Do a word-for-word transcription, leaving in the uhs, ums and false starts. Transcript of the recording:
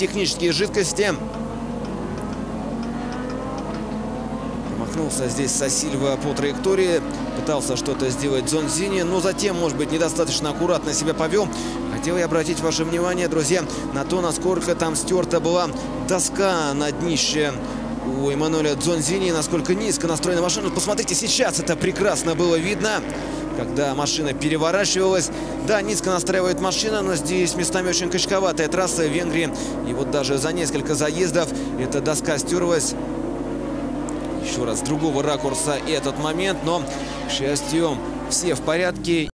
технические жидкости. Промахнулся здесь Сосильва по траектории. Пытался что-то сделать Дзонзини, но затем, может быть, недостаточно аккуратно себя повел. Хотел я обратить ваше внимание, друзья, на то, насколько там стерта была доска на днище у Эммануэля Дзонзини, насколько низко настроена машина. Посмотрите, сейчас это прекрасно было видно, когда машина переворачивалась. Да, низко настраивает машина, но здесь местами очень качковатая трасса в Венгрии. И вот даже за несколько заездов эта доска стерлась. Еще раз с другого ракурса этот момент, но, к счастью, все в порядке.